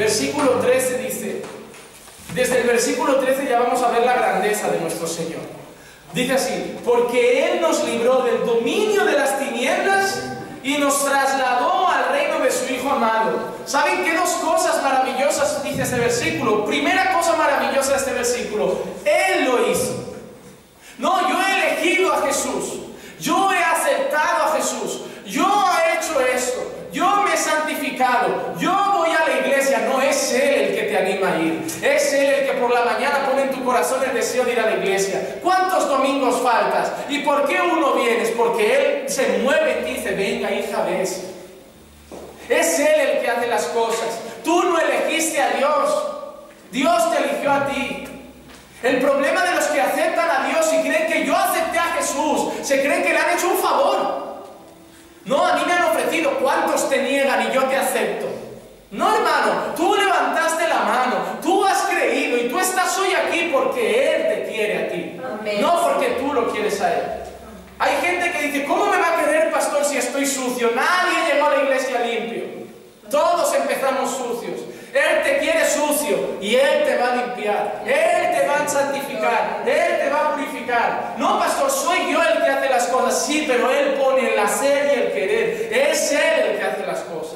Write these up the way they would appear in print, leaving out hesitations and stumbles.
Versículo 13 dice, desde el versículo 13 ya vamos a ver la grandeza de nuestro Señor. Dice así, porque Él nos libró del dominio de las tinieblas y nos trasladó al reino de su Hijo amado. ¿Saben qué dos cosas maravillosas dice este versículo? Primera cosa maravillosa de este versículo, Él lo hizo. No, yo he elegido a Jesús, yo he aceptado a Jesús, yo he hecho esto, yo me he santificado, yo voy a la iglesia. No, es Él el que te anima a ir, es Él el que por la mañana pone en tu corazón el deseo de ir a la iglesia. ¿Cuántos domingos faltas? ¿Y por qué uno vienes? Porque Él se mueve en ti y dice, venga hija, ves. Es Él el que hace las cosas. Tú no elegiste a Dios, Dios te eligió a ti. El problema de los que aceptan a Dios y creen que yo acepté a Jesús, se creen que le han hecho un favor. No, a mí me han ofrecido. ¿Cuántos te niegan y yo te acepto? No, hermano, tú levantaste la mano, tú has creído y tú estás hoy aquí porque Él te quiere a ti. Amén. No porque tú lo quieres a Él. Hay gente que dice, ¿cómo me va a querer, pastor, si estoy sucio? Nadie llegó a la iglesia limpio. Todos empezamos sucios. Él te quiere sucio y Él te va a limpiar, Él te va a santificar, Él te va a purificar. No, pastor, soy yo el que hace las cosas. Sí, pero Él pone el hacer y el querer. Es Él el que hace las cosas.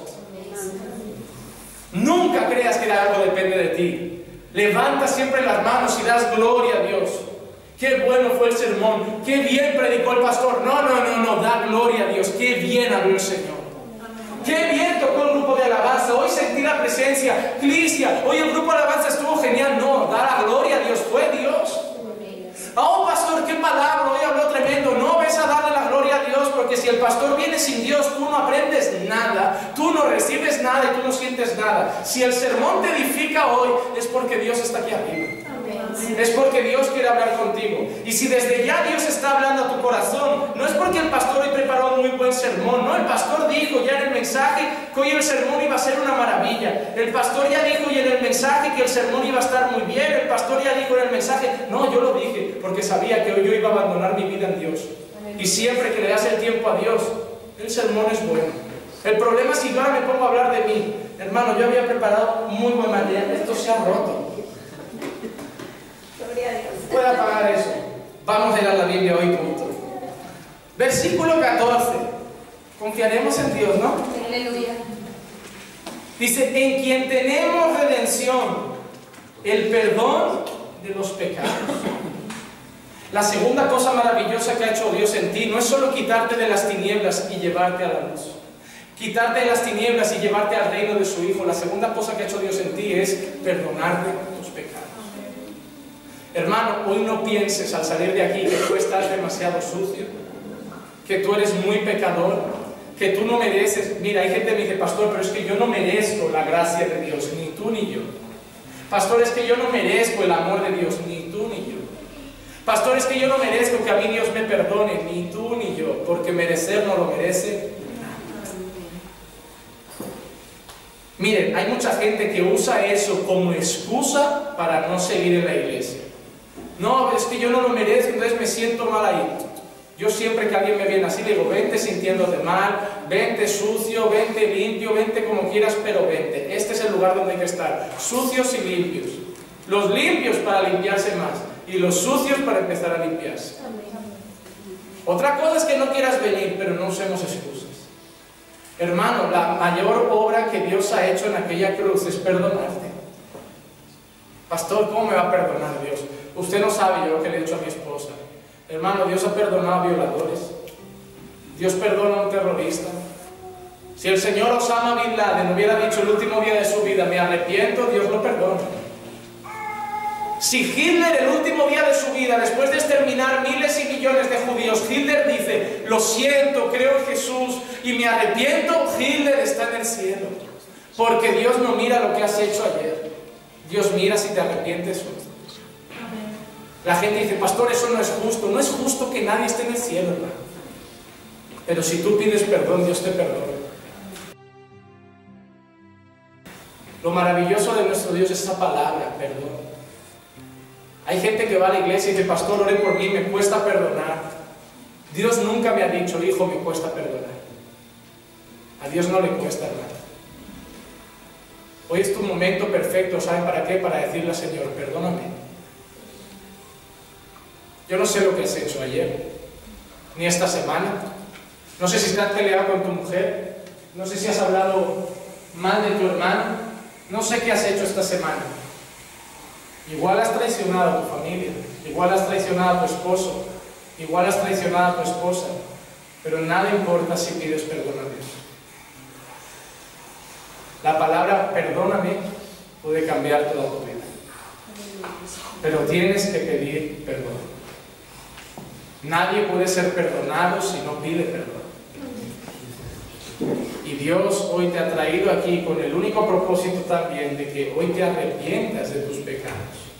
Nunca creas que algo depende de ti. Levanta siempre las manos y das gloria a Dios. Qué bueno fue el sermón, qué bien predicó el pastor. No, da gloria a Dios. Qué bien habló el Señor. Qué bien tocó el grupo de alabanza. Hoy sentí la presencia. Clicia, hoy el grupo de alabanza estuvo genial. No, da la gloria a Dios. Fue Dios. Oh, pastor, qué palabra. Hoy habló tremendo. No ves a darle la gloria a Dios, porque si el pastor viene sin Dios, tú no aprendes nada. Tú no recibes nada y tú no sientes nada. Si el sermón te edifica hoy, es porque Dios está aquí arriba. Es porque Dios quiere hablar contigo. Y si desde ya Dios está hablando a tu corazón, no es porque el pastor hoy preparó un muy buen sermón. No, el pastor dijo ya en el mensaje que hoy el sermón iba a ser una maravilla. El pastor ya dijo ya en el mensaje que el sermón iba a estar muy bien. El pastor ya dijo en el mensaje. No, yo lo dije porque sabía que hoy yo iba a abandonar mi vida en Dios. Y siempre que le das el tiempo a Dios, el sermón es bueno. El problema es si yo ahora me pongo a hablar de mí. Hermano, yo había preparado muy buen material. Esto se ha roto. Puede apagar eso. Vamos a ir a la Biblia hoy, punto. Versículo 14. Confiaremos en Dios, ¿no? Aleluya. Dice, en quien tenemos redención, el perdón de los pecados. La segunda cosa maravillosa que ha hecho Dios en ti no es solo quitarte de las tinieblas y llevarte a la luz. Quitarte de las tinieblas y llevarte al reino de su Hijo. La segunda cosa que ha hecho Dios en ti es perdonarte tus pecados. Hermano, hoy no pienses al salir de aquí que tú estás demasiado sucio, que tú eres muy pecador, que tú no mereces. Mira, hay gente que me dice, pastor, pero es que yo no merezco la gracia de Dios, ni tú ni yo. Pastor, es que yo no merezco el amor de Dios, ni tú ni yo. Pastor, es que yo no merezco que a mí Dios me perdone, ni tú ni yo, porque merecer no lo merece. Miren, hay mucha gente que usa eso como excusa para no seguir en la iglesia. No, es que yo no lo merezco, entonces me siento mal ahí. Yo siempre que alguien me viene así, le digo, vente sintiéndote mal, vente sucio, vente limpio, vente como quieras, pero vente. Este es el lugar donde hay que estar, sucios y limpios. Los limpios para limpiarse más y los sucios para empezar a limpiarse. Otra cosa es que no quieras venir, pero no usemos excusas. Hermano, la mayor obra que Dios ha hecho en aquella cruz es perdonarte. Pastor, ¿cómo me va a perdonar Dios? Usted no sabe yo lo que le he hecho a mi esposa. Hermano, Dios ha perdonado a violadores. Dios perdona a un terrorista. Si el señor Osama Bin Laden hubiera dicho el último día de su vida, me arrepiento, Dios lo perdona. Si Hitler el último día de su vida, después de exterminar miles y millones de judíos, Hitler dice, lo siento, creo en Jesús y me arrepiento, Hitler está en el cielo. Porque Dios no mira lo que has hecho ayer. Dios mira si te arrepientes hoy. La gente dice, pastor, eso no es justo. No es justo que nadie esté en el cielo, hermano. Pero si tú pides perdón, Dios te perdona. Lo maravilloso de nuestro Dios es esa palabra, perdón. Hay gente que va a la iglesia y dice, pastor, ore por mí, me cuesta perdonar. Dios nunca me ha dicho, hijo, me cuesta perdonar. A Dios no le cuesta nada. Hoy es tu momento perfecto, ¿saben para qué? Para decirle al Señor, perdóname. Yo no sé lo que has hecho ayer, ni esta semana. No sé si estás peleado con tu mujer, no sé si has hablado mal de tu hermano, no sé qué has hecho esta semana. Igual has traicionado a tu familia, igual has traicionado a tu esposo, igual has traicionado a tu esposa, pero nada importa si pides perdón a Dios. La palabra perdóname puede cambiar toda tu vida, pero tienes que pedir perdón. Nadie puede ser perdonado si no pide perdón. Y Dios hoy te ha traído aquí con el único propósito también de que hoy te arrepientas de tus pecados.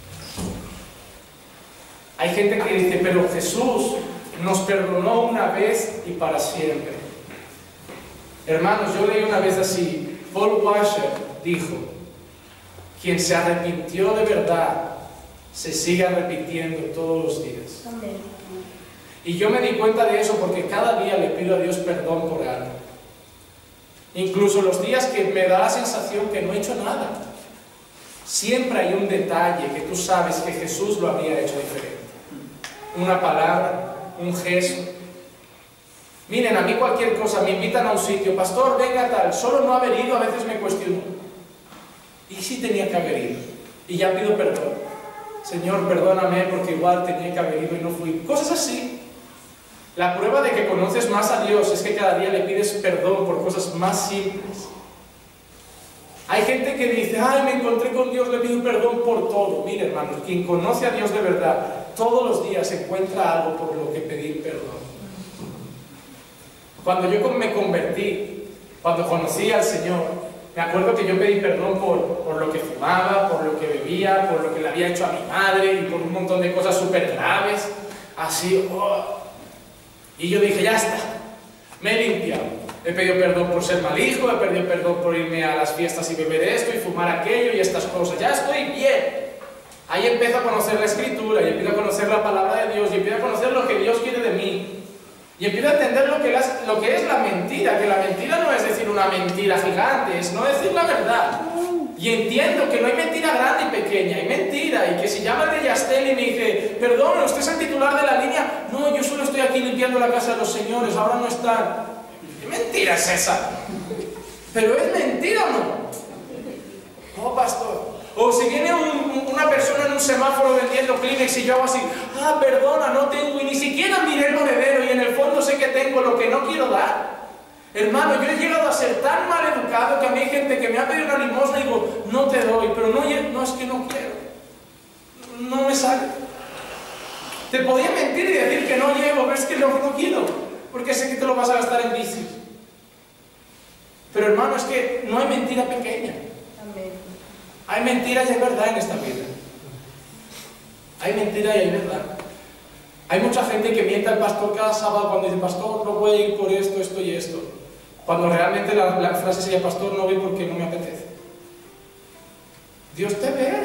Hay gente que dice, pero Jesús nos perdonó una vez y para siempre. Hermanos, yo leí una vez así, Paul Washer dijo, quien se arrepintió de verdad, se sigue arrepintiendo todos los días. Y yo me di cuenta de eso porque cada día le pido a Dios perdón por algo. Incluso los días que me da la sensación que no he hecho nada, siempre hay un detalle que tú sabes que Jesús lo había hecho diferente. Una palabra, un gesto. Miren, a mí cualquier cosa, me invitan a un sitio, pastor, venga tal, solo no haber ido a veces me cuestiono. ¿Y si tenía que haber ido? Y ya pido perdón. Señor, perdóname porque igual tenía que haber ido y no fui. Cosas así. La prueba de que conoces más a Dios es que cada día le pides perdón por cosas más simples. Hay gente que dice, ay, me encontré con Dios, le pido perdón por todo. Mire, hermanos, quien conoce a Dios de verdad, todos los días encuentra algo por lo que pedir perdón. Cuando yo me convertí, cuando conocí al Señor, me acuerdo que yo pedí perdón por lo que fumaba, por lo que bebía, por lo que le había hecho a mi madre y por un montón de cosas súper graves. Así, Y yo dije, ya está, me he limpiado. He pedido perdón por ser mal hijo, he pedido perdón por irme a las fiestas y beber esto y fumar aquello y estas cosas. Ya estoy bien. Ahí empiezo a conocer la Escritura, y empiezo a conocer la palabra de Dios, y empiezo a conocer lo que Dios quiere de mí. Y empiezo a entender lo que es la mentira, que la mentira no es decir una mentira gigante, es no decir la verdad. Y entiendo que no hay mentira grande y pequeña, hay mentira, y que si llama el de Yastel y me dice, perdón, usted es el titular de la línea, no, yo solo estoy aquí limpiando la casa de los señores, ahora no están. ¿Qué mentira es esa? ¿Pero es mentira o no? Oh, pastor. O si viene una persona en un semáforo vendiendo Kleenex y yo hago así, perdona, no tengo, y ni siquiera miré el monedero y en el fondo sé que tengo lo que no quiero dar. Hermano, yo he llegado a ser tan mal educado que a mí hay gente que me ha pedido una limosna y digo, no te doy, pero no es que no quiero. No me sale. Te podía mentir y decir que no llevo, pero es que no quiero, porque sé que te lo vas a gastar en bici. Pero hermano, es que no hay mentira pequeña. Hay mentiras y hay verdad en esta vida. Hay mentira y hay verdad. Hay mucha gente que miente al pastor cada sábado cuando dice, pastor, no voy a ir por esto, esto y esto. Cuando realmente la frase sería, pastor, no voy porque no me apetece. Dios te ve.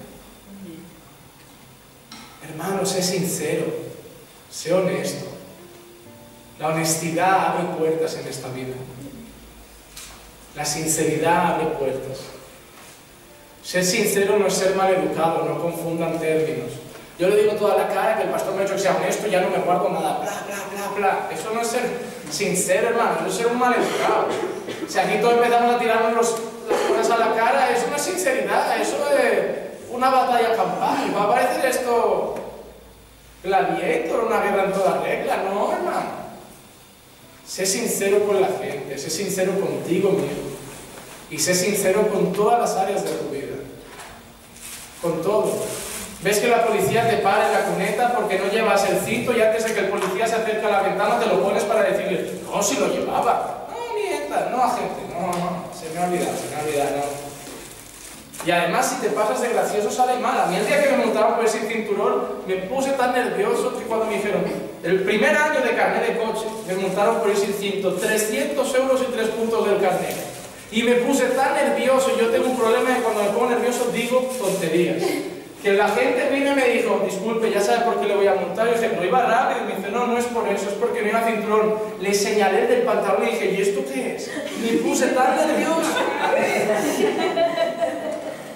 Hermano, sé sincero, sé honesto. La honestidad abre puertas en esta vida. La sinceridad abre puertas. Ser sincero no es ser mal educado, no confundan términos. Yo le digo toda la cara que el pastor me ha dicho que sea honesto, ya no me guardo nada, bla, bla, bla, bla. Eso no es ser sincero, hermano, eso es ser un mal educado. Si aquí todos empezamos a tirarnos las cosas a la cara, eso no es sinceridad, eso es una batalla campal. Va a parecer esto Gladiator, una guerra en toda regla, no, hermano. Sé sincero con la gente, sé sincero contigo mismo. Y sé sincero con todas las áreas de tu vida. Con todo. ¿Ves que la policía te para en la cuneta porque no llevas el cinto y antes de que el policía se acerque a la ventana te lo pones para decirle, no, si lo llevaba? No, mientas, no, agente, no, se me ha olvidado, no. Y además, si te pasas de gracioso, sale mal. A mí el día que me montaron por ese cinturón, me puse tan nervioso que cuando me dijeron, el primer año de carnet de coche, me montaron por ese cinto, 300 euros y 3 puntos del carnet. Y me puse tan nervioso, yo tengo un problema que cuando me pongo nervioso digo tonterías. Que la gente vino y me dijo, disculpe, ya sabe por qué le voy a multar. Y yo dije, no iba rápido. Y me dice, no es por eso, es porque no iba cinturón. Le señalé el del pantalón y dije, ¿y esto qué es? Y me puse tan nervioso.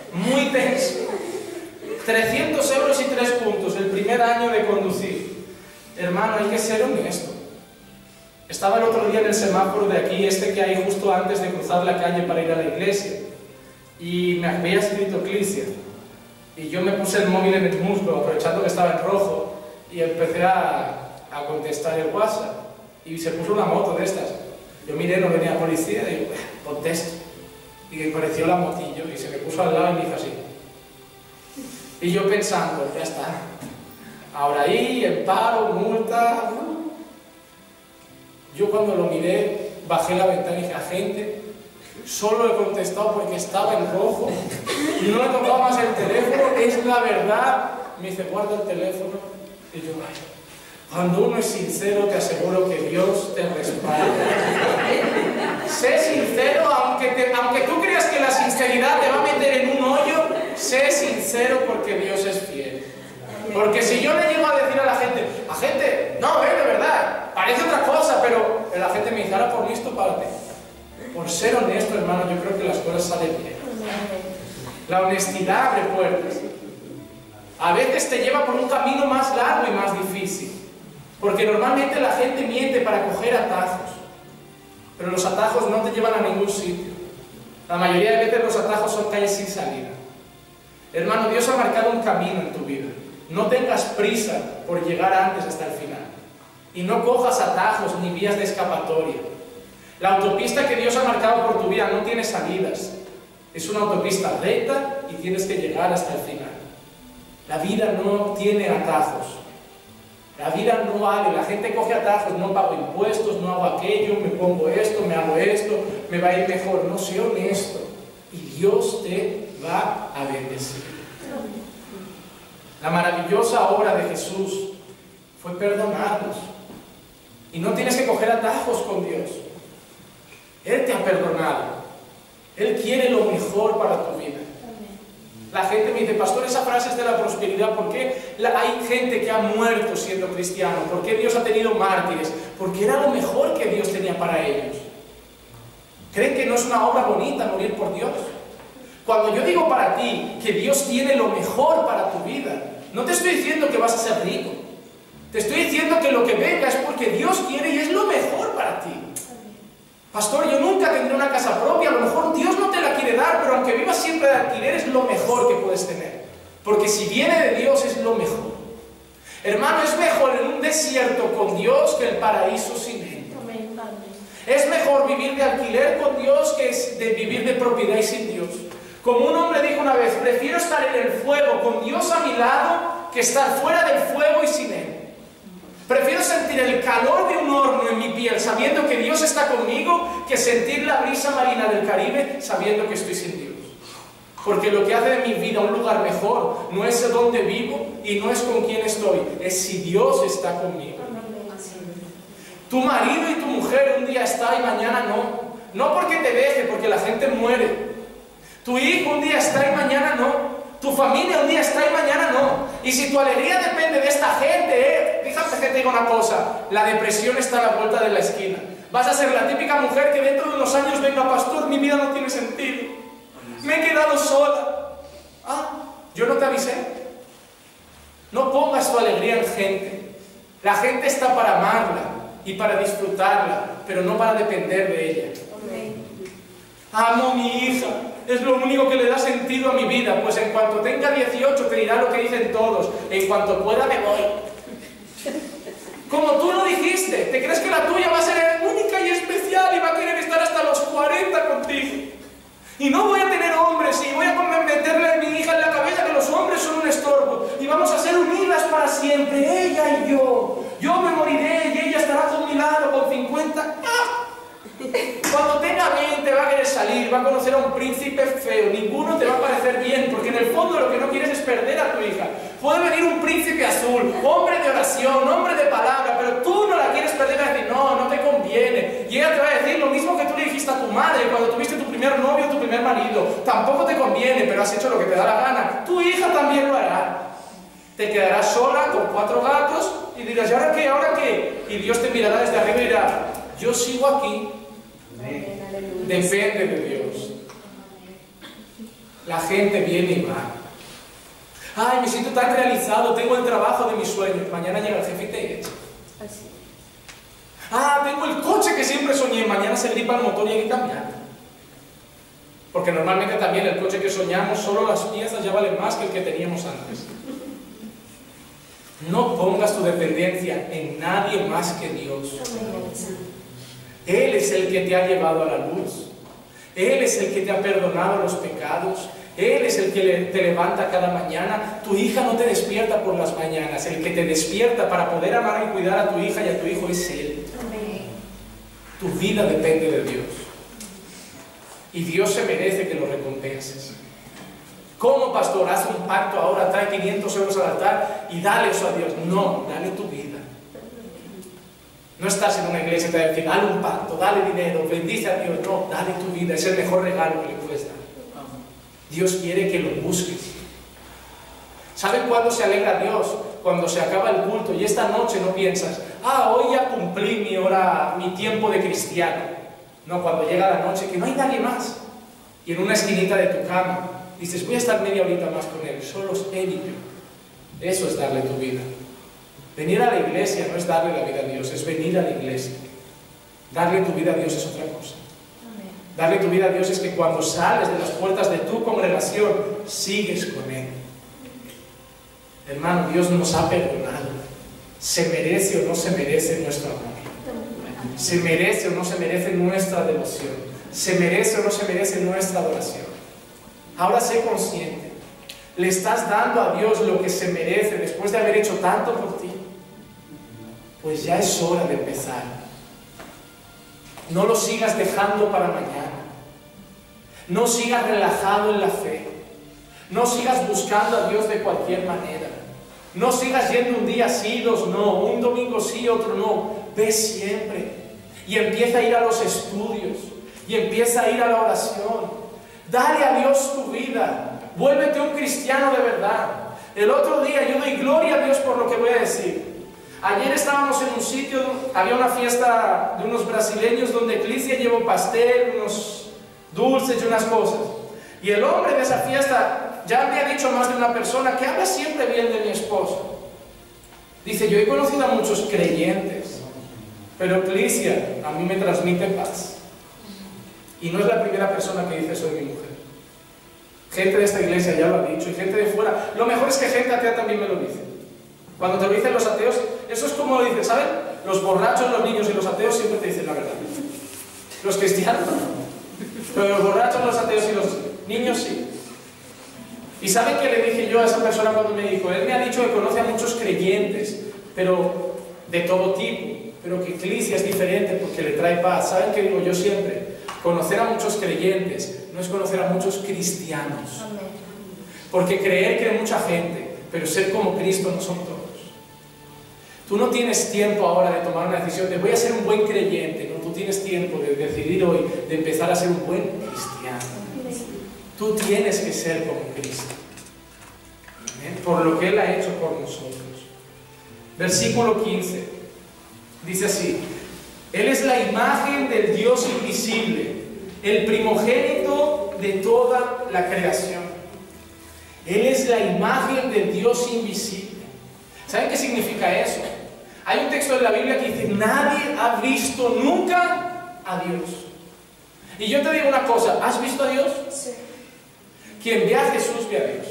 muy tenso. 300 euros y 3 puntos el primer año de conducir. Hermano, hay que ser honesto. Estaba el otro día en el semáforo de aquí, que hay justo antes de cruzar la calle para ir a la iglesia, y me había escrito Clicia, y yo me puse el móvil en el muslo, aprovechando que estaba en rojo, y empecé a contestar el WhatsApp, y se puso una moto de estas. Yo miré, no venía policía, y digo, contesto. Y me apareció la motillo, y se me puso al lado y me hizo así. Y yo pensando, ya está. Ahora ahí, el paro, multa. Yo cuando lo miré, bajé la ventana y dije, agente, solo he contestado porque estaba en rojo, no he tocado más el teléfono, es la verdad. Me dice, guarda el teléfono. Y yo, ay, cuando uno es sincero, te aseguro que Dios te respalda. Sé sincero, aunque tú creas que la sinceridad te va a meter en un hoyo, sé sincero porque Dios es fiel. Porque si yo le llego a decir a la gente, no, de verdad, parece otra cosa, pero la gente me dice, ahora por listo, párate. Por ser honesto, hermano, yo creo que las cosas salen bien. La honestidad abre puertas. A veces te lleva por un camino más largo y más difícil. Porque normalmente la gente miente para coger atajos. Pero los atajos no te llevan a ningún sitio. La mayoría de veces los atajos son calles sin salida. Hermano, Dios ha marcado un camino en tu vida. No tengas prisa por llegar antes hasta el final. Y no cojas atajos ni vías de escapatoria. La autopista que Dios ha marcado por tu vida no tiene salidas. Es una autopista recta y tienes que llegar hasta el final. La vida no tiene atajos. La vida no vale. La gente coge atajos, no pago impuestos, no hago aquello, me pongo esto, me hago esto, me va a ir mejor. No, sé honesto. Y Dios te va a bendecir. La maravillosa obra de Jesús fue perdonarnos. Y no tienes que coger atajos con Dios. Él te ha perdonado. Él quiere lo mejor para tu vida. La gente me dice, pastor, esa frase es de la prosperidad. ¿Por qué hay gente que ha muerto siendo cristiano? ¿Por qué Dios ha tenido mártires? Porque era lo mejor que Dios tenía para ellos. ¿Creen que no es una obra bonita morir por Dios? Cuando yo digo para ti que Dios tiene lo mejor para tu vida, no te estoy diciendo que vas a ser rico. Te estoy diciendo que lo que venga es porque Dios quiere y es lo mejor para ti. Pastor, yo nunca tendré una casa propia, a lo mejor Dios no te la quiere dar, pero aunque vivas siempre de alquiler es lo mejor que puedes tener. Porque si viene de Dios es lo mejor. Hermano, es mejor en un desierto con Dios que el paraíso sin Él. Es mejor vivir de alquiler con Dios que de vivir de propiedad y sin Dios. Como un hombre dijo una vez, prefiero estar en el fuego con Dios a mi lado que estar fuera del fuego y sin Él. Prefiero sentir el calor de un horno en mi piel sabiendo que Dios está conmigo que sentir la brisa marina del Caribe sabiendo que estoy sin Dios. Porque lo que hace de mi vida un lugar mejor no es dónde vivo y no es con quién estoy, es si Dios está conmigo. Tu marido y tu mujer un día está y mañana no. No porque te deje, porque la gente muere. Tu hijo un día está y mañana no. Tu familia un día está y mañana no. Y si tu alegría depende de esta gente, fíjate que te digo una cosa, la depresión está a la vuelta de la esquina. Vas a ser la típica mujer que dentro de unos años venga, pastor, mi vida no tiene sentido. Me he quedado sola. Ah, yo no te avisé. No pongas tu alegría en gente. La gente está para amarla y para disfrutarla, pero no para depender de ella. Amo a mi hija. Es lo único que le da sentido a mi vida, pues en cuanto tenga 18 te dirá lo que dicen todos, en cuanto pueda me voy. Como tú lo dijiste, ¿te crees que la tuya va a ser única y especial y va a querer estar hasta los 40 contigo? Y no voy a tener hombres y voy a meterle a mi hija en la cabeza que los hombres son un estorbo y vamos a ser unidas para siempre, ella y yo. Yo me moriré y ella estará con mi lado con 50. ¡Ah! Cuando tenga 20 va a querer salir, va a conocer a un príncipe feo, ninguno te va a parecer bien, porque en el fondo lo que no quieres es perder a tu hija. Puede venir un príncipe azul, hombre de oración, hombre de palabra, pero tú no la quieres perder, vas a decir, no, no te conviene. Y ella te va a decir lo mismo que tú le dijiste a tu madre cuando tuviste tu primer novio, tu primer marido, tampoco te conviene, pero has hecho lo que te da la gana. Tu hija también lo hará. Te quedarás sola con 4 gatos y dirás, ¿y ahora qué? ¿Ahora qué? Y Dios te mirará desde arriba y dirá, yo sigo aquí. Depende de Dios. La gente viene y va. Ay, me siento tan realizado, tengo el trabajo de mis sueños. Mañana llega el jefe y te echa. Ah, tengo el coche que siempre soñé. Mañana se gripa el motor y hay que cambiarlo. Porque normalmente también el coche que soñamos, solo las piezas ya valen más que el que teníamos antes. No pongas tu dependencia en nadie más que Dios. Él es el que te ha llevado a la luz. Él es el que te ha perdonado los pecados. Él es el que te levanta cada mañana. Tu hija no te despierta por las mañanas. El que te despierta para poder amar y cuidar a tu hija y a tu hijo es Él. Tu vida depende de Dios. Y Dios se merece que lo recompenses. ¿Cómo, pastor? Haz un pacto ahora, trae 500 euros al altar y dale eso a Dios. No, dale tu vida. No estás en una iglesia y te va a decir, dale un pacto, dale dinero, bendice a Dios. No, dale tu vida, es el mejor regalo que le puedes dar. Dios quiere que lo busques. ¿Saben cuándo se alegra Dios? Cuando se acaba el culto y esta noche no piensas, hoy ya cumplí mi hora, mi tiempo de cristiano. No, cuando llega la noche que no hay nadie más y en una esquinita de tu cama dices, voy a estar media horita más con Él, solo Él y yo. Eso es darle tu vida. Venir a la iglesia no es darle la vida a Dios, es venir a la iglesia. Darle tu vida a Dios es otra cosa. Darle tu vida a Dios es que cuando sales de las puertas de tu congregación, sigues con Él. Hermano, Dios nos ha perdonado. ¿Se merece o no se merece nuestro amor? ¿Se merece o no se merece nuestra devoción? ¿Se merece o no se merece nuestra adoración? Ahora sé consciente. ¿Le estás dando a Dios lo que se merece después de haber hecho tanto por ti? Pues ya es hora de empezar. No lo sigas dejando para mañana. No sigas relajado en la fe. No sigas buscando a Dios de cualquier manera. No sigas yendo un día sí, dos no, un domingo sí, otro no. Ve siempre. Y empieza a ir a los estudios. Y empieza a ir a la oración. Dale a Dios tu vida. Vuélvete un cristiano de verdad. El otro día yo doy gloria a Dios por lo que voy a decir. Ayer estábamos en un sitio, había una fiesta de unos brasileños donde Eclesia llevó pastel, unos dulces y unas cosas. Y el hombre de esa fiesta ya me ha dicho a más de una persona que habla siempre bien de mi esposo. Dice, yo he conocido a muchos creyentes, pero Eclesia a mí me transmite paz. Y no es la primera persona que dice eso de mi mujer. Gente de esta iglesia ya lo ha dicho y gente de fuera. Lo mejor es que gente atea también me lo dice. Cuando te lo dicen los ateos, eso es como lo dicen, ¿saben? Los borrachos, los niños y los ateos siempre te dicen la verdad. Los cristianos no. Pero los borrachos, los ateos y los niños sí. ¿Y saben qué le dije yo a esa persona cuando me dijo? Él me ha dicho que conoce a muchos creyentes, pero de todo tipo, pero que Eclesia es diferente porque le trae paz. ¿Saben qué digo yo siempre? Conocer a muchos creyentes no es conocer a muchos cristianos. Porque creer que hay mucha gente, pero ser como Cristo no son todos. Tú no tienes tiempo ahora de tomar una decisión de voy a ser un buen creyente. No, tú tienes tiempo de decidir hoy de empezar a ser un buen cristiano. Tú tienes que ser como Cristo. ¿Amén? Por lo que Él ha hecho por nosotros. Versículo 15. Dice así. Él es la imagen del Dios invisible, el primogénito de toda la creación. Él es la imagen del Dios invisible. ¿Saben qué significa eso? Hay un texto de la Biblia que dice, nadie ha visto nunca a Dios. Y yo te digo una cosa, ¿has visto a Dios? Sí. Quien ve a Jesús ve a Dios.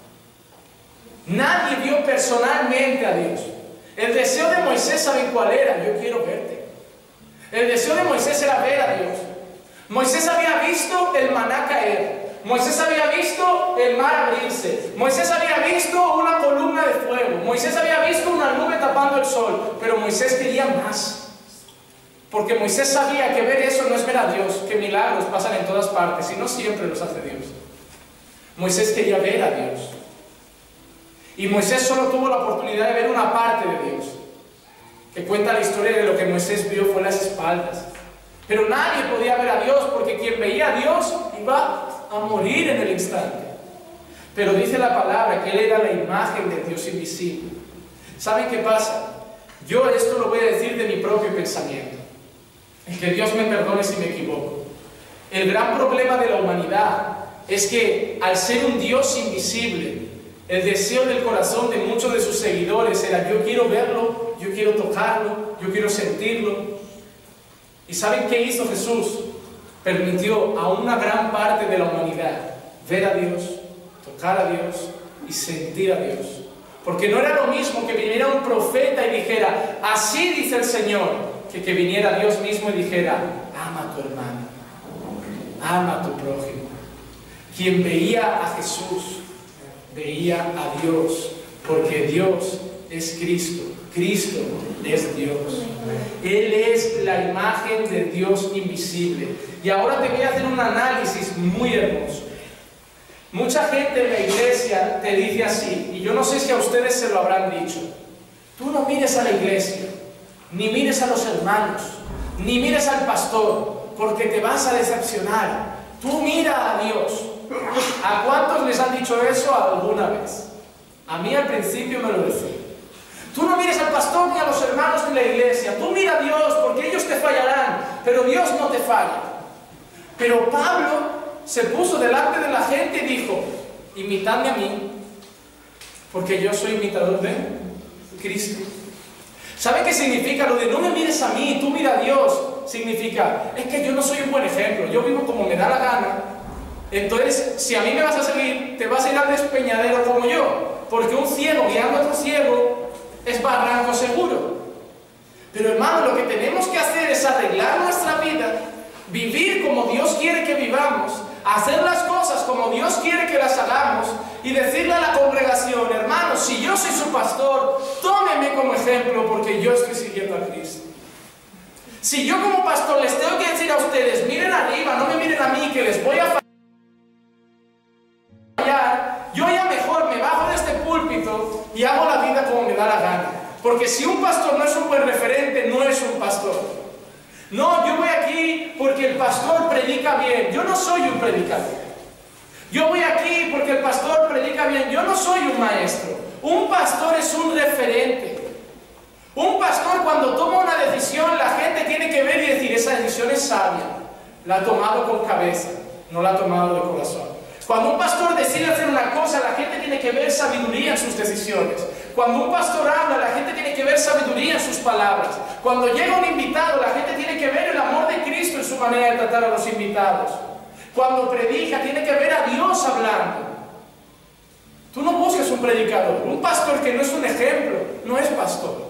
Nadie vio personalmente a Dios. El deseo de Moisés, ¿saben cuál era? Yo quiero verte. El deseo de Moisés era ver a Dios. Moisés había visto el maná caer. Moisés había visto el mar abrirse. Moisés había visto una columna de fuego. Moisés había visto una nube tapando el sol. Pero Moisés quería más. Porque Moisés sabía que ver eso no es ver a Dios, que milagros pasan en todas partes y no siempre los hace Dios. Moisés quería ver a Dios. Y Moisés solo tuvo la oportunidad de ver una parte de Dios. Que cuenta la historia de lo que Moisés vio fue las espaldas. Pero nadie podía ver a Dios porque quien veía a Dios iba a morir en el instante. Pero dice la palabra que Él era la imagen del Dios invisible. ¿Saben qué pasa? Yo esto lo voy a decir de mi propio pensamiento. Que Dios me perdone si me equivoco. El gran problema de la humanidad es que al ser un Dios invisible, el deseo del corazón de muchos de sus seguidores era: yo quiero verlo, yo quiero tocarlo, yo quiero sentirlo. ¿Y saben qué hizo Jesús? Permitió a una gran parte de la humanidad ver a Dios, tocar a Dios y sentir a Dios. Porque no era lo mismo que viniera un profeta y dijera: así dice el Señor, que viniera Dios mismo y dijera: ama a tu hermano, ama a tu prójimo. Quien veía a Jesús, veía a Dios, porque Dios es Cristo, Cristo es Dios. Él es la imagen de Dios invisible. Y ahora te voy a hacer un análisis muy hermoso. Mucha gente en la iglesia te dice así, y yo no sé si a ustedes se lo habrán dicho: tú no mires a la iglesia, ni mires a los hermanos, ni mires al pastor, porque te vas a decepcionar. Tú mira a Dios. ¿A cuántos les han dicho eso alguna vez? A mí al principio me lo decían. Tú no mires al pastor ni a los hermanos ni a la iglesia. Tú mira a Dios, porque ellos te fallarán, pero Dios no te falla. Pero Pablo se puso delante de la gente y dijo: imitadme a mí, porque yo soy imitador de Cristo. ¿Sabe qué significa lo de no me mires a mí, tú mira a Dios? Significa: es que yo no soy un buen ejemplo, yo vivo como me da la gana. Entonces, si a mí me vas a seguir, te vas a ir al despeñadero como yo, porque un ciego guiando a otro ciego es barranco seguro. Pero hermano, lo que tenemos que hacer es arreglar nuestra vida, vivir como Dios quiere que vivamos, hacer las cosas como Dios quiere que las hagamos y decirle a la congregación: hermanos, si yo soy su pastor, tómeme como ejemplo, porque yo estoy siguiendo a Cristo. Si yo como pastor les tengo que decir a ustedes: miren arriba, no me miren a mí, que les voy a fallar, yo ya mejor me bajo de este púlpito y hago la vida como me da la gana. Porque si un pastor no es un buen referente, no es un pastor. No, yo voy aquí porque el pastor predica bien. Yo no soy un predicador. Yo voy aquí porque el pastor predica bien. Yo no soy un maestro. Un pastor es un referente. Un pastor, cuando toma una decisión, la gente tiene que ver y decir: esa decisión es sabia. La ha tomado con cabeza, no la ha tomado de corazón. Cuando un pastor decide hacer una cosa, la gente tiene que ver sabiduría en sus decisiones. Cuando un pastor habla, la gente tiene que ver sabiduría en sus palabras. Cuando llega un invitado, la gente tiene que ver el amor de Cristo en su manera de tratar a los invitados. Cuando predica, tiene que ver a Dios hablando. Tú no busques un predicador. Un pastor que no es un ejemplo, no es pastor.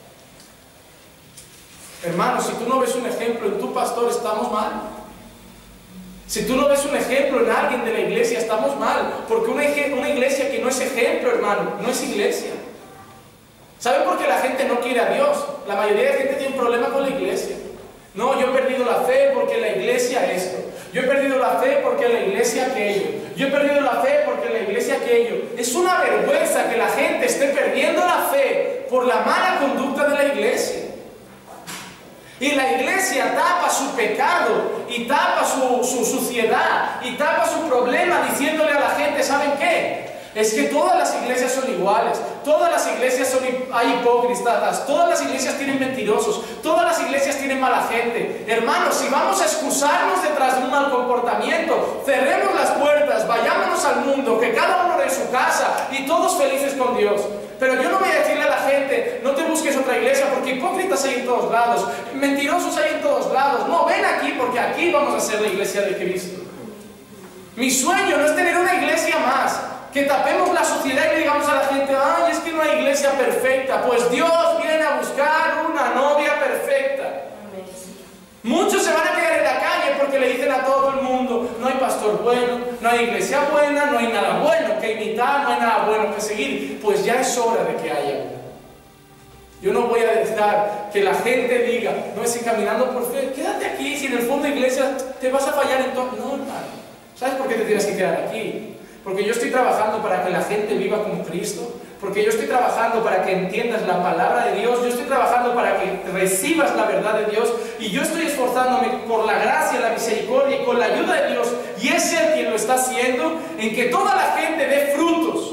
Hermano, si tú no ves un ejemplo en tu pastor, estamos mal. Si tú no ves un ejemplo en alguien de la iglesia, estamos mal. Porque una iglesia que no es ejemplo, hermano, no es iglesia. ¿Saben por qué la gente no quiere a Dios? La mayoría de gente tiene un problema con la iglesia. No, yo he perdido la fe porque la iglesia esto. Yo he perdido la fe porque la iglesia aquello. Yo he perdido la fe porque la iglesia aquello. Es una vergüenza que la gente esté perdiendo la fe por la mala conducta de la iglesia. Y la iglesia tapa su pecado, y tapa su suciedad, y tapa su problema diciéndole a la gente: ¿saben qué? Es que todas las iglesias son iguales, todas las iglesias hay hipócritas, todas las iglesias tienen mentirosos, todas las iglesias tienen mala gente. Hermanos, si vamos a excusarnos detrás de un mal comportamiento, cerremos las puertas, vayámonos al mundo, que cada uno en su casa y todos felices con Dios. Pero yo no voy a decirle a la gente: no te busques otra iglesia, porque hipócritas hay en todos lados, mentirosos hay en todos lados. No, ven aquí, porque aquí vamos a ser la iglesia de Cristo. Mi sueño no es tener una iglesia más, que tapemos la sociedad y le digamos a la gente: ay, es que no hay iglesia perfecta. Pues Dios viene a buscar una novia perfecta. Muchos se van a quedar en la calle porque le dicen a todo el mundo: no hay pastor bueno, no hay iglesia buena, no hay nada bueno que imitar, no hay nada bueno que seguir. Pues ya es hora de que haya. Yo no voy a dejar que la gente diga: no, es caminando por fe, quédate aquí, si en el fondo de iglesia te vas a fallar en todo. No, hermano. ¿Sabes por qué te tienes que quedar aquí? Porque yo estoy trabajando para que la gente viva como Cristo. Porque yo estoy trabajando para que entiendas la palabra de Dios. Yo estoy trabajando para que recibas la verdad de Dios. Y yo estoy esforzándome por la gracia, la misericordia y con la ayuda de Dios. Y es Él quien lo está haciendo, en que toda la gente dé frutos.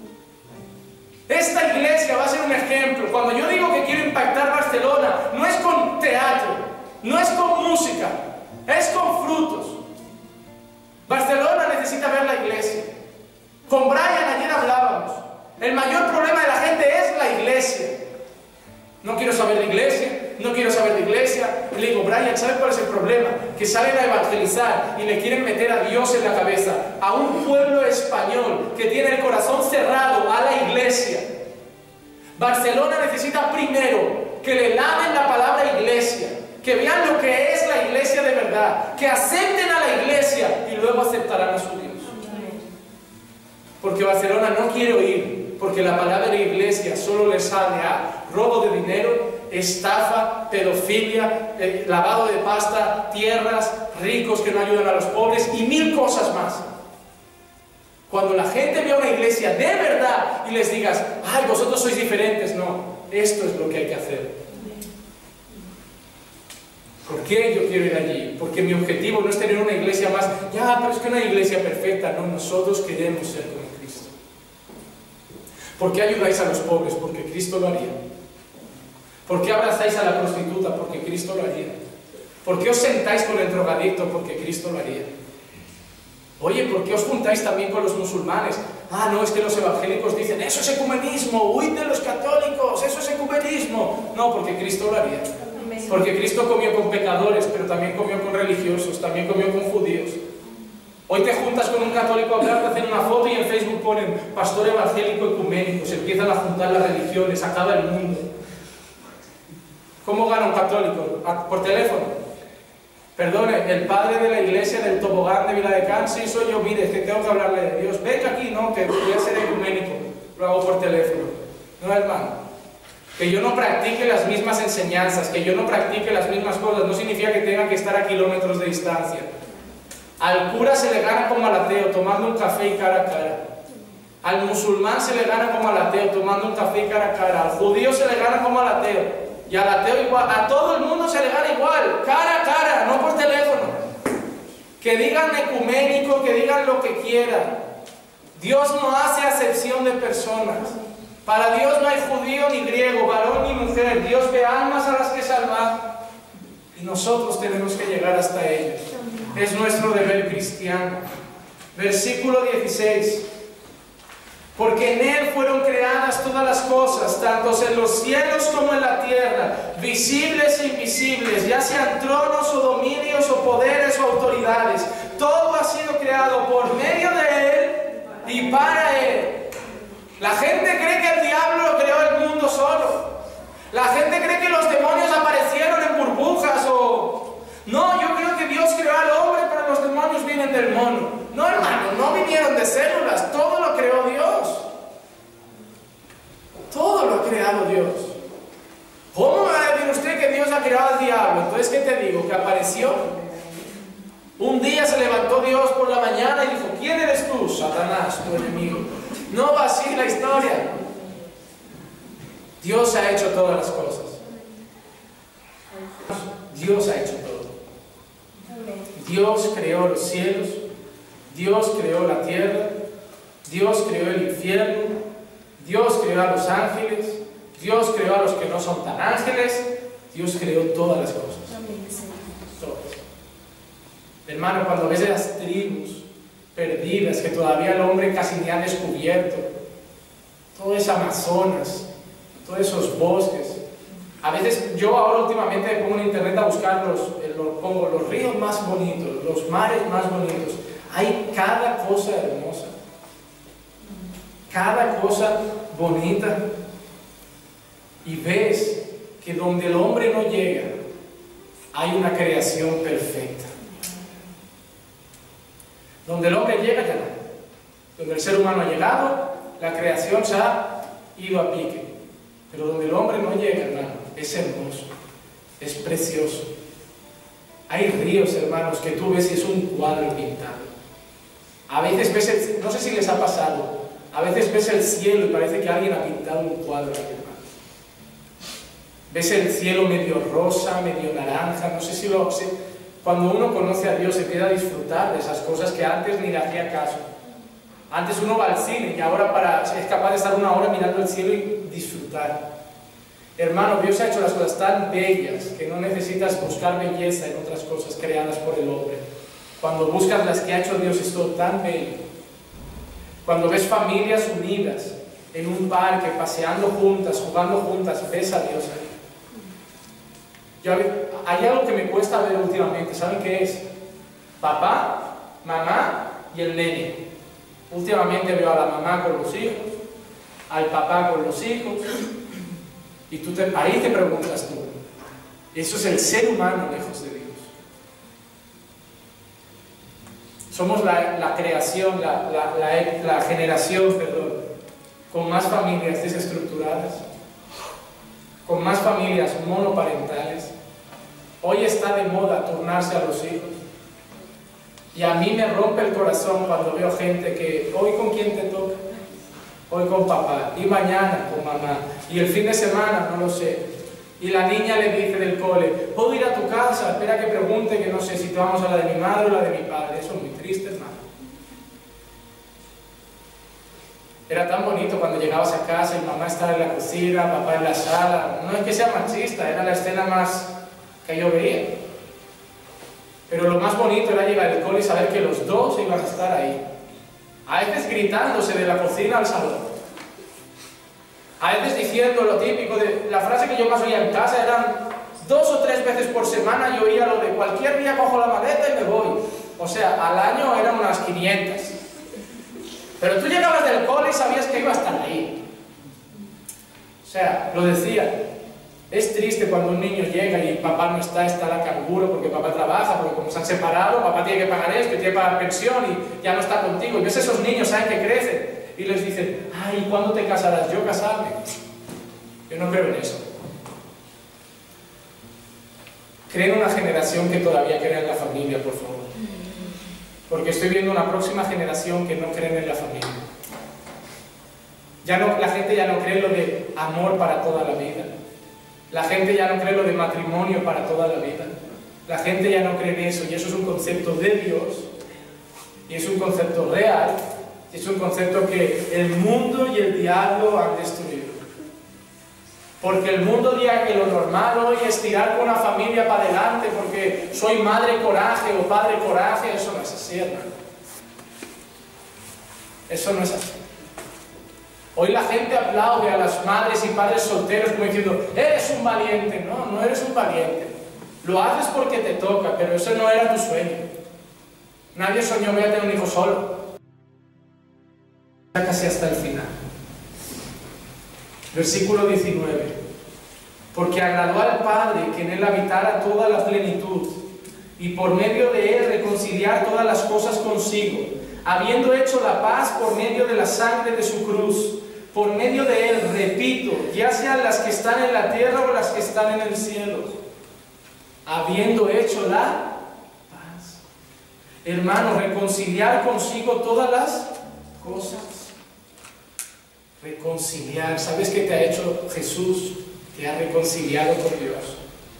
Esta iglesia va a ser un ejemplo. Cuando yo digo que quiero impactar Barcelona, no es con teatro, no es con música, es con frutos. Barcelona necesita ver No quiero saber de iglesia, no quiero saber de iglesia. Y le digo, Brian, ¿sabes cuál es el problema? Que salen a evangelizar y le quieren meter a Dios en la cabeza, a un pueblo español que tiene el corazón cerrado a la iglesia. Barcelona necesita primero que le lamen la palabra iglesia, que vean lo que es la iglesia de verdad, que acepten a la iglesia y luego aceptarán a su Dios. Porque Barcelona no quiere oír, porque la palabra iglesia solo le sale a robo de dinero, estafa, pedofilia, lavado de pasta, tierras, ricos que no ayudan a los pobres y 1000 cosas más. Cuando la gente ve a una iglesia de verdad y les digas, ay, vosotros sois diferentes, no, esto es lo que hay que hacer. ¿Por qué yo quiero ir allí? Porque mi objetivo no es tener una iglesia más, ya, pero es que una iglesia perfecta, no, nosotros queremos ser como Cristo. ¿Por qué ayudáis a los pobres? Porque Cristo lo haría. ¿Por qué abrazáis a la prostituta? Porque Cristo lo haría. ¿Por qué os sentáis con el drogadicto? Porque Cristo lo haría. Oye, ¿por qué os juntáis también con los musulmanes? Ah, no, es que los evangélicos dicen, eso es ecumenismo, huid de los católicos, eso es ecumenismo. No, porque Cristo lo haría. Porque Cristo comió con pecadores, pero también comió con religiosos, también comió con judíos. Hoy te juntas con un católico a hablar, te hacen una foto y en Facebook ponen pastor evangélico ecuménico, se empiezan a juntar las religiones, acaba el mundo. ¿Cómo gana un católico? Por teléfono. Perdone, el padre de la iglesia del tobogán de Viladecans, sí soy yo, mire, es que tengo que hablarle de Dios. Venga aquí, no, que voy a ser ecuménico, lo hago por teléfono. No, hermano. Que yo no practique las mismas enseñanzas, que yo no practique las mismas cosas, no significa que tenga que estar a kilómetros de distancia. Al cura se le gana como al ateo, tomando un café y cara a cara. Al musulmán se le gana como al ateo, tomando un café y cara a cara. Al judío se le gana como al ateo. Y al ateo igual. A todo el mundo se le gana igual, cara a cara, no por teléfono. Que digan ecuménico, que digan lo que quieran. Dios no hace acepción de personas. Para Dios no hay judío ni griego, varón ni mujer. Dios ve almas a las que salvar. Y nosotros tenemos que llegar hasta ellos. Es nuestro deber cristiano. Versículo 16. Porque en Él fueron creadas todas las cosas, tanto en los cielos como en la tierra, visibles e invisibles, ya sean tronos o dominios o poderes o autoridades. Todo ha sido creado por medio de Él y para Él. La gente cree que el diablo creó el mundo solo. La gente cree que los demonios aparecieron en burbujas o... No, yo creo que Dios creó al hombre, pero los demonios vienen del mono. No, hermano, no vinieron de células, todo lo creó Dios. Todo lo ha creado Dios. ¿Cómo me va a decir usted que Dios ha creado al diablo? Entonces, ¿qué te digo? ¿Que apareció? Un día se levantó Dios por la mañana y dijo, ¿quién eres tú, Satanás, tu enemigo? No va así la historia. Dios ha hecho todas las cosas. Dios ha hecho todo. Dios creó los cielos, Dios creó la tierra, Dios creó el infierno, Dios creó a los ángeles, Dios creó a los que no son tan ángeles, Dios creó todas las cosas. Todas. Hermano, cuando ves las tribus perdidas que todavía el hombre casi ni ha descubierto, todo es Amazonas, todos esos bosques. A veces yo ahora últimamente me pongo en internet a buscar los ríos más bonitos, los mares más bonitos. Hay cada cosa hermosa, cada cosa bonita. Y ves que donde el hombre no llega, hay una creación perfecta. Donde el hombre llega, ya no. Donde el ser humano ha llegado, la creación se ha ido a pique. Pero donde el hombre no llega, hermano, es hermoso, es precioso. Hay ríos, hermanos, que tú ves y es un cuadro pintado. A veces ves, no sé si les ha pasado, a veces ves el cielo y parece que alguien ha pintado un cuadro, hermano. Ves el cielo medio rosa, medio naranja, no sé si lo sé. Cuando uno conoce a Dios, se empieza a disfrutar de esas cosas que antes ni le hacía caso. Antes uno va al cine y ahora es capaz de estar una hora mirando el cielo y disfrutar. Hermano, Dios ha hecho las cosas tan bellas que no necesitas buscar belleza en otras cosas creadas por el hombre. Cuando buscas las que ha hecho Dios, es todo tan bello. Cuando ves familias unidas en un parque, paseando juntas, jugando juntas, ves a Dios ahí. Hay algo que me cuesta ver últimamente, ¿saben qué es? Papá, mamá y el nene. Últimamente veo a la mamá con los hijos, al papá con los hijos, y ahí te preguntas tú, ¿eso es el ser humano lejos de Dios? Somos la creación, la generación, con más familias desestructuradas, con más familias monoparentales. Hoy está de moda turnarse a los hijos. Y a mí me rompe el corazón cuando veo gente que hoy con quién te toca, hoy con papá, y mañana con mamá, y el fin de semana no lo sé. Y la niña le dice del cole, ¿puedo ir a tu casa? Espera que pregunte, que no sé si te vamos a la de mi madre o la de mi padre. Eso es muy triste, hermano. Era tan bonito cuando llegabas a casa y mamá estaba en la cocina, papá en la sala. No es que sea machista, era la escena más que yo veía. Pero lo más bonito era llegar al cole y saber que los dos iban a estar ahí. A veces gritándose de la cocina al salón. A veces diciendo lo típico de... La frase que yo más oía en casa eran 2 o 3 veces por semana yo oía lo de cualquier día cojo la maleta y me voy. O sea, al año eran unas 500. Pero tú llegabas del cole y sabías que iba a estar ahí. O sea, lo decía. Es triste cuando un niño llega y papá no está la canguro porque papá trabaja, porque como se han separado, papá tiene que pagar esto, tiene que pagar pensión y ya no está contigo. Y ves esos niños, saben que crecen y les dicen, ay, ¿cuándo te casarás? Yo casarme. Yo no creo en eso. Creo en una generación que todavía cree en la familia, por favor. Porque estoy viendo una próxima generación que no cree en la familia. La gente ya no cree lo de amor para toda la vida. La gente ya no cree lo de matrimonio para toda la vida. La gente ya no cree en eso, y eso es un concepto de Dios, y es un concepto real, y es un concepto que el mundo y el diablo han destruido. Porque el mundo diga que lo normal hoy es tirar con una familia para adelante porque soy madre coraje o padre coraje. Eso no es así, hermano. Eso no es así. Hoy la gente aplaude a las madres y padres solteros como diciendo, eres un valiente. No, no eres un valiente. Lo haces porque te toca, pero eso no era tu sueño. Nadie soñó voy a tener un hijo solo. Casi hasta el final. Versículo 19. Porque agradó al Padre que en él habitara toda la plenitud, y por medio de él reconciliar todas las cosas consigo, habiendo hecho la paz por medio de la sangre de su cruz. Por medio de él, repito, ya sean las que están en la tierra o las que están en el cielo, habiendo hecho la paz. Hermano, reconciliar consigo todas las cosas. Reconciliar. ¿Sabes qué te ha hecho Jesús? Te ha reconciliado con Dios.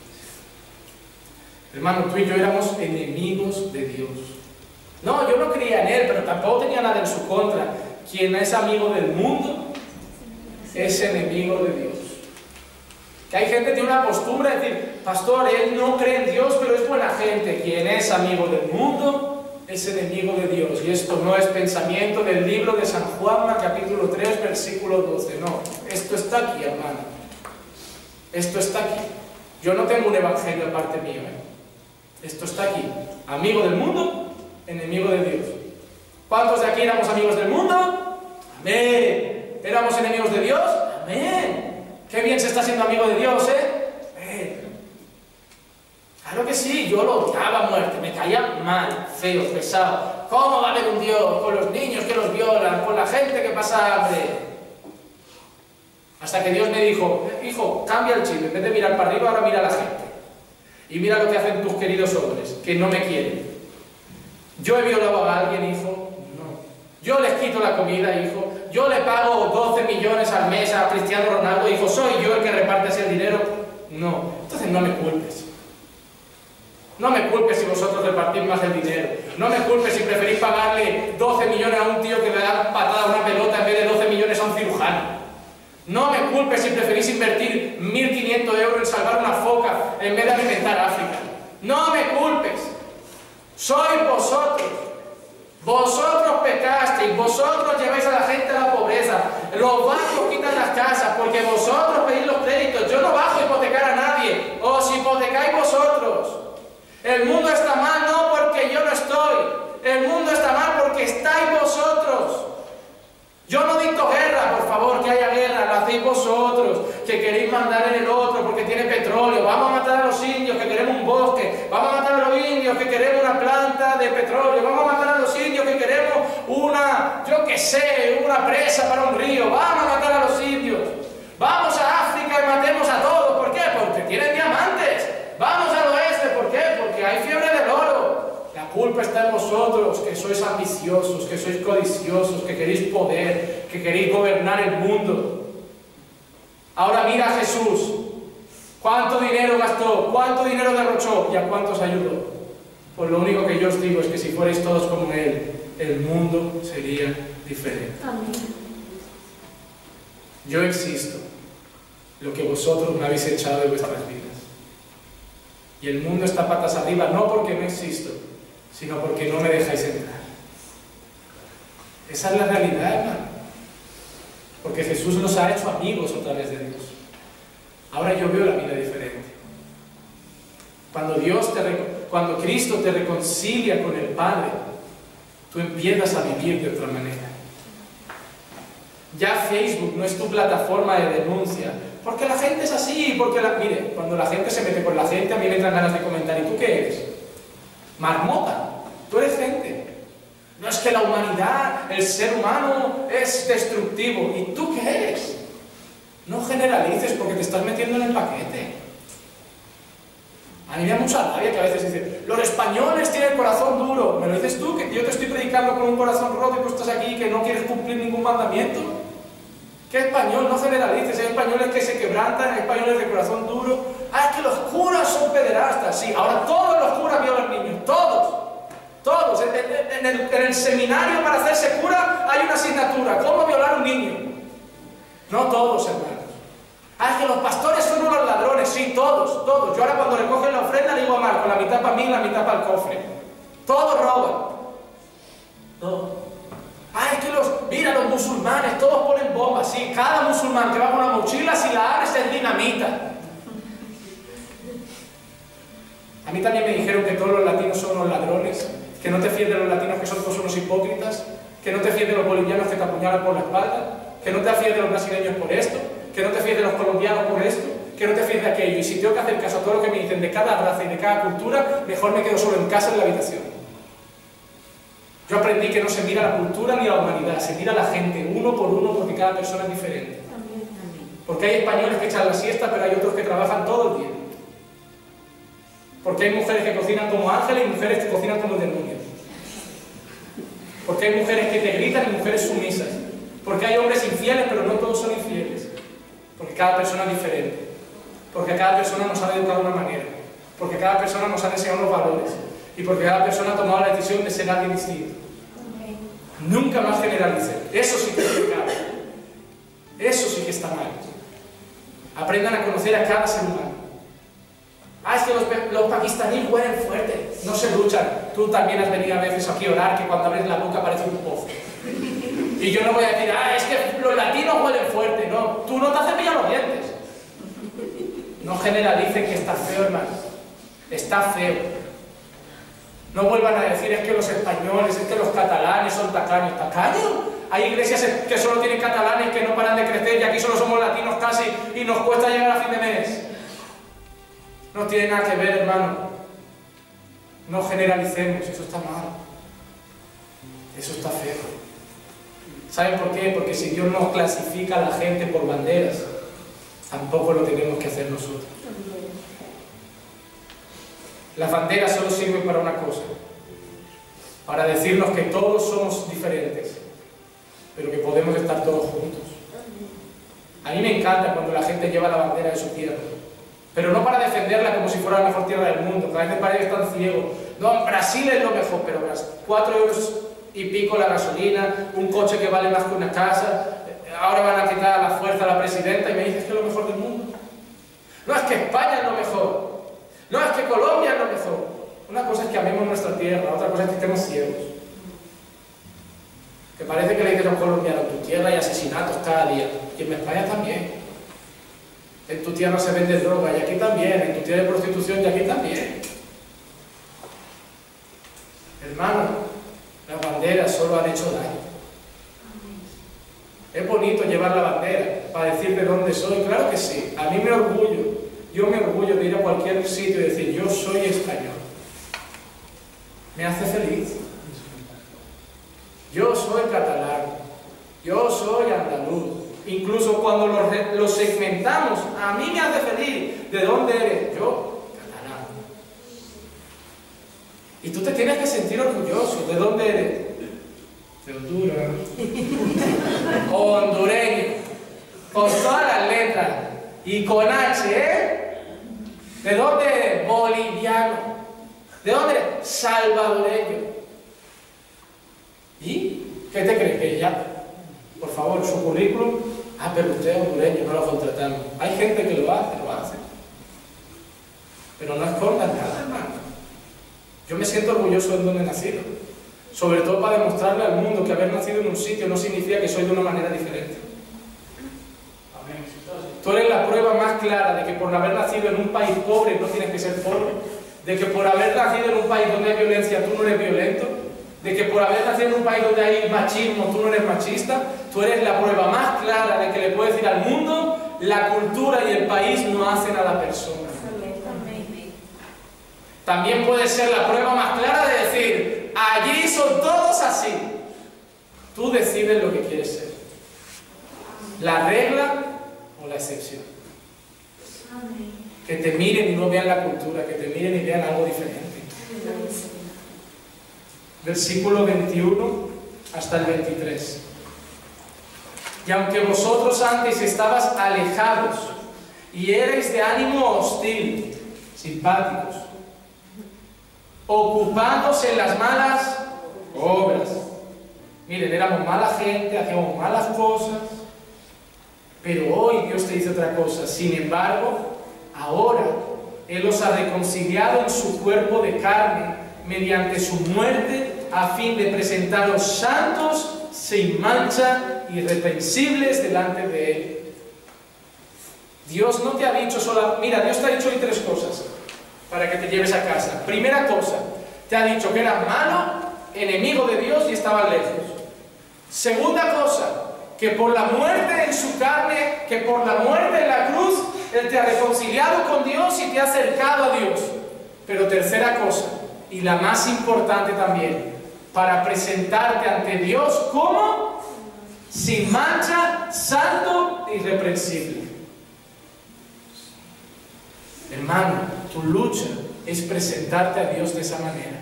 Hermano, tú y yo éramos enemigos de Dios. No, yo no creía en Él, pero tampoco tenía nada en su contra. Quien es amigo del mundo es enemigo de Dios. Que hay gente que tiene una costumbre de decir, pastor, él no cree en Dios, pero es buena gente. Quien es amigo del mundo es enemigo de Dios. Y esto no es pensamiento del libro de San Juan, capítulo 3, versículo 12. No, esto está aquí, hermano. Esto está aquí. Yo no tengo un evangelio aparte mío. Esto está aquí. Amigo del mundo, enemigo de Dios. ¿Cuántos de aquí éramos amigos del mundo? Amén. ¿Éramos enemigos de Dios? Amén. Qué bien se está siendo amigo de Dios, Amén. Claro que sí, yo lo odiaba a muerte, me caía mal, feo, pesado. ¿Cómo va a haber un Dios con los niños que los violan, con la gente que pasa hambre? Hasta que Dios me dijo, hijo, cambia el chip, en vez de mirar para arriba, ahora mira a la gente. Y mira lo que hacen tus queridos hombres, que no me quieren. ¿Yo he violado a alguien, hijo? No. ¿Yo les quito la comida, hijo? ¿Yo le pago 12 millones al mes a Cristiano Ronaldo, hijo? ¿Soy yo el que reparte ese dinero? No. Entonces no me culpes. No me culpes si vosotros repartís más el dinero. No me culpes si preferís pagarle 12 millones a un tío que le da patada a una pelota en vez de 12 millones a un cirujano. No me culpes si preferís invertir 1.500 euros en salvar una foca en vez de alimentar a África. No me culpes. Sois vosotros. Vosotros pecasteis, vosotros lleváis a la gente a la pobreza. Los bancos quitan las casas porque vosotros pedís los créditos. Yo no bajo a hipotecar a nadie. O si hipotecar El mundo está mal no porque yo no estoy. El mundo está mal porque estáis vosotros. Yo no dicto guerra, por favor, que haya guerra, la hacéis vosotros, que queréis mandar en el otro porque tiene petróleo. Vamos a matar a los indios que queremos un bosque. Vamos a matar a los indios que queremos una planta de petróleo. Vamos a matar a los indios que queremos una, yo qué sé, una presa para un río. Vamos a matar a los indios. Vamos a África y matemos a todos. ¿Por qué? Porque tienen diamantes. Vamos al oeste. ¿Por qué? Porque hay fiebre del oro. La culpa está en vosotros, que sois ambiciosos, que sois codiciosos, que queréis poder, que queréis gobernar el mundo. Ahora mira a Jesús. ¿Cuánto dinero gastó? ¿Cuánto dinero derrochó? ¿Y a cuántos ayudó? Pues lo único que yo os digo es que si fuerais todos como Él, el mundo sería diferente. Amén. Yo existo, lo que vosotros me habéis echado de vuestras vidas. Y el mundo está patas arriba, no porque no existo, sino porque no me dejáis entrar. Esa es la realidad, hermano. Porque Jesús nos ha hecho amigos a través de Dios. Ahora yo veo la vida diferente. Cuando Cristo te reconcilia con el Padre, tú empiezas a vivir de otra manera. Ya Facebook no es tu plataforma de denuncia, porque la gente es así, mire, cuando la gente se mete con la gente, a mí me entran ganas de comentar, ¿y tú qué eres? Marmota, tú eres gente. No es que la humanidad, el ser humano es destructivo, ¿y tú qué eres? No generalices porque te estás metiendo en el paquete. A mí me da mucha rabia que a veces dicen, los españoles tienen el corazón duro. ¿Me lo dices tú? Que yo te estoy predicando con un corazón roto y tú estás aquí que no quieres cumplir ningún mandamiento. ¿Qué español? No generalices. Hay españoles que se quebrantan, hay españoles de corazón duro. Ah, es que los curas son pederastas. Sí, ahora todos los curas violan niños. Todos. Todos. En el seminario para hacerse cura hay una asignatura. ¿Cómo violar a un niño? No todos, hermanos. Ah, es que los pastores son unos ladrones. Sí, todos, todos. Yo ahora cuando recogen la ofrenda le digo a Marco, la mitad para mí y la mitad para el cofre. Todos roban. Todos. Ah, es que mira, los musulmanes, todos ponen bombas. Sí, cada musulmán que va con una mochila, si la abres es dinamita. A mí también me dijeron que todos los latinos son unos ladrones, que no te fíes de los latinos que son todos unos hipócritas, que no te fíes de los bolivianos que te apuñalan por la espalda, que no te fíes de los brasileños por esto, que no te fíes de los colombianos por esto, que no te fíes de aquello. Y si tengo que hacer caso a todo lo que me dicen de cada raza y de cada cultura, mejor me quedo solo en casa en la habitación. Yo aprendí que no se mira la cultura ni la humanidad, se mira la gente, uno por uno, porque cada persona es diferente. Porque hay españoles que echan la siesta, pero hay otros que trabajan todo el día. Porque hay mujeres que cocinan como ángeles y mujeres que cocinan como demonios. Porque hay mujeres que te gritan y mujeres sumisas. Porque hay hombres infieles, pero no todos son infieles. Porque cada persona es diferente. Porque cada persona nos ha educado de una manera. Porque cada persona nos ha enseñado unos valores. Y porque cada persona ha tomado la decisión de ser alguien distinto. Nunca más generalicen. Eso sí que es pecado. Eso sí que está mal. Aprendan a conocer a cada ser humano. Ah, es que los pakistaníes huelen fuerte. No se luchan. Tú también has venido a veces aquí a orar que cuando abres la boca parece un pozo. Y yo no voy a decir, ah, es que los latinos huelen fuerte. No, tú no te has cepillado los dientes. No generalicen que está feo, hermano. Está feo. No vuelvan a decir, es que los españoles, es que los catalanes son tacaños. ¿Tacaños? Hay iglesias que solo tienen catalanes que no paran de crecer y aquí solo somos latinos casi y nos cuesta llegar a fin de mes. No tiene nada que ver, hermano. No generalicemos, eso está mal. Eso está feo. ¿Saben por qué? Porque si Dios no clasifica a la gente por banderas, tampoco lo tenemos que hacer nosotros. Las banderas solo sirven para una cosa, para decirnos que todos somos diferentes, pero que podemos estar todos juntos. A mí me encanta cuando la gente lleva la bandera de su tierra, pero no para defenderla como si fuera la mejor tierra del mundo, que a veces parece que están ciegos. No, Brasil es lo mejor, pero 4 euros y pico la gasolina, un coche que vale más que una casa, ahora van a quitar a la fuerza a la presidenta y me dices que es lo mejor del mundo. No es que España es lo mejor. No, es que Colombia es lo mejor. Una cosa es que amemos nuestra tierra, otra cosa es que estemos ciegos. Que parece que le dices a un colombiano, en tu tierra hay asesinatos cada día. Y en España también. En tu tierra se vende droga y aquí también. En tu tierra hay prostitución y aquí también. Hermano, las banderas solo han hecho daño. Es bonito llevar la bandera para decir de dónde soy, claro que sí. A mí me orgullo, yo me orgullo de ir a cualquier sitio y decir yo soy español. Me hace feliz. Yo soy catalán, yo soy andaluz. Incluso cuando lo segmentamos, a mí me hace feliz. ¿De dónde eres? Yo, catalán. Y tú te tienes que sentir orgulloso. ¿De dónde eres? De Honduras. O hondureño. Con todas las letras. Y con H, ¿eh? ¿De dónde eres? Boliviano. ¿De dónde eres? Salvadoreño. ¿Y qué te crees? Que ya, por favor, su currículum, pero usted es hondureño, no lo contratamos. Hay gente que lo hace. Pero no escondan nada, hermano. Yo me siento orgulloso de donde he nacido. Sobre todo para demostrarle al mundo que haber nacido en un sitio no significa que soy de una manera diferente. Tú eres la prueba más clara de que por haber nacido en un país pobre no tienes que ser pobre. De que por haber nacido en un país donde hay violencia tú no eres violento. De que por haber nacido en un país donde hay machismo tú no eres machista. Tú eres la prueba más clara de que le puedes decir al mundo la cultura y el país no hacen a la persona. También puede ser la prueba más clara de decir allí son todos así. Tú decides lo que quieres ser. La regla o la excepción. Que te miren y no vean la cultura, que te miren y vean algo diferente. Versículo 21 hasta el 23. Y aunque vosotros antes estabas alejados y erais de ánimo hostil, simpáticos, ocupados en las malas obras. Miren, éramos mala gente, hacíamos malas cosas, pero hoy Dios te dice otra cosa. Sin embargo, ahora Él os ha reconciliado en su cuerpo de carne mediante su muerte, a fin de presentaros santos, sin mancha, irreprensibles delante de Él. Dios no te ha dicho solo... Mira, Dios te ha dicho hoy tres cosas para que te lleves a casa. Primera cosa, te ha dicho que eras malo, enemigo de Dios y estabas lejos. Segunda cosa, que por la muerte en su carne, que por la muerte en la cruz, Él te ha reconciliado con Dios y te ha acercado a Dios. Pero tercera cosa, y la más importante también, para presentarte ante Dios como sin mancha, santo e irreprensible. Hermano, tu lucha es presentarte a Dios de esa manera.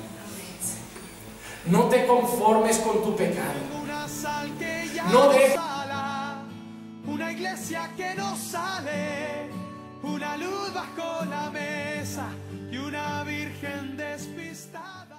No te conformes con tu pecado. No dejes. Una iglesia que no sale, una luz bajo la mesa y una virgen despistada.